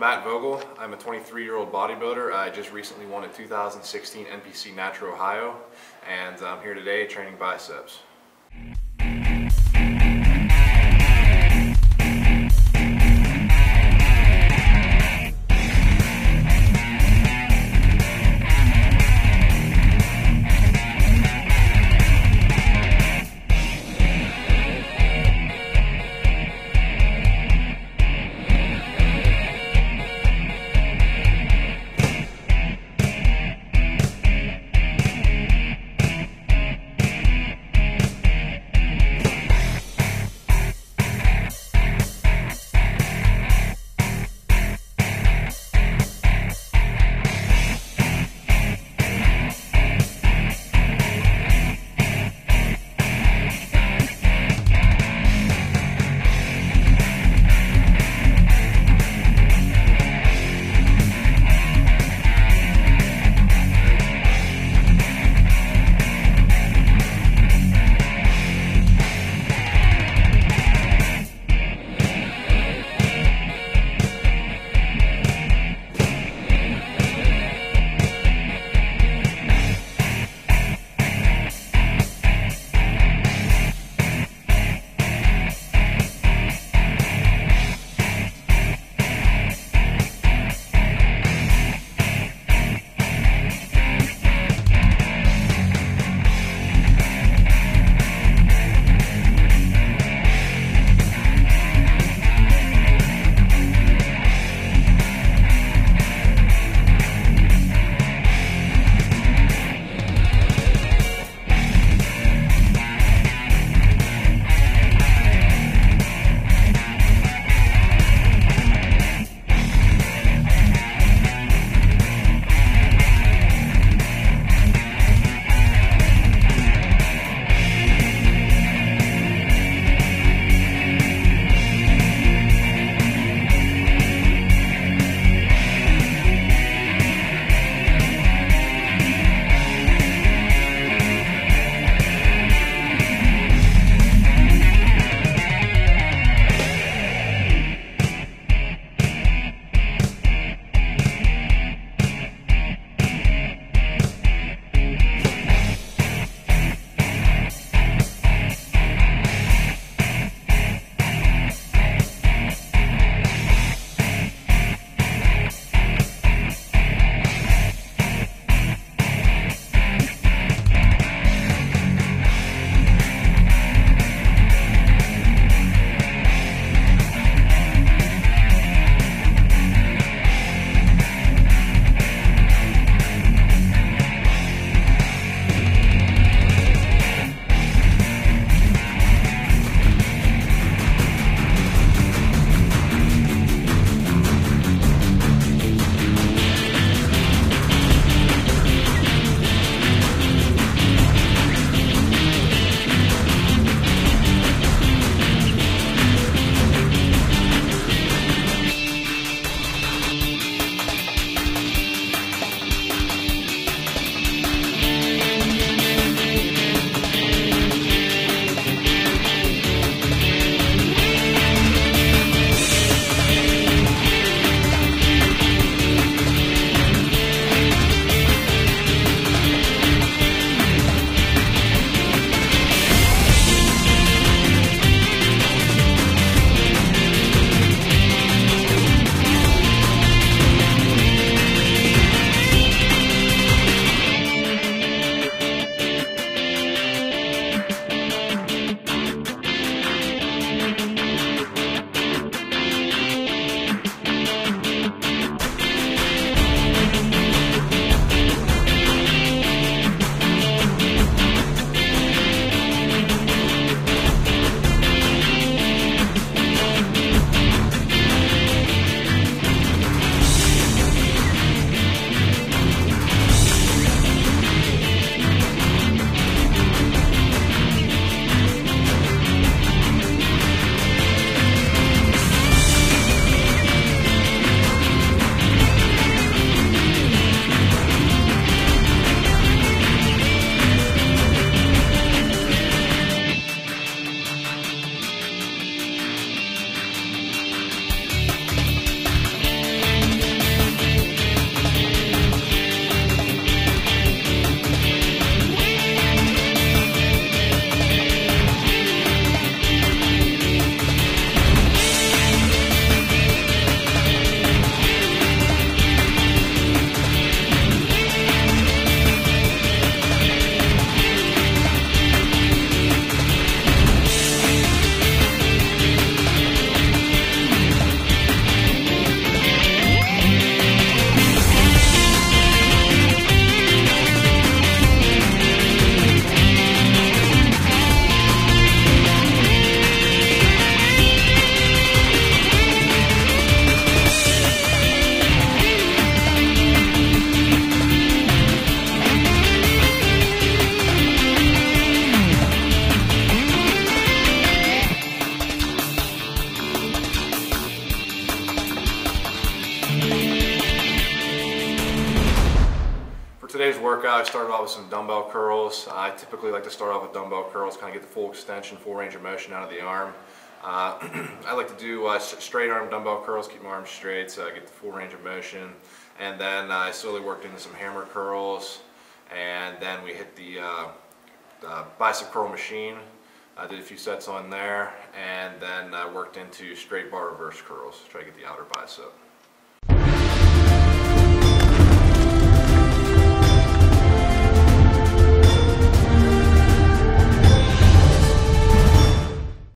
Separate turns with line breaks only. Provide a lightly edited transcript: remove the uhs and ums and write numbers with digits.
Matt Vogel. I'm a 23-year-old bodybuilder. I just recently won a 2016 NPC Nitro Ohio, and I'm here today training biceps. today's workout, I started off with some dumbbell curls. I typically like to start off with dumbbell curls, kind of get the full extension, full range of motion out of the arm. I like to do straight arm dumbbell curls, keep my arms straight so I get the full range of motion. And then I slowly worked into some hammer curls, and then we hit the bicep curl machine. I did a few sets on there, and then worked into straight bar reverse curls, try to get the outer bicep.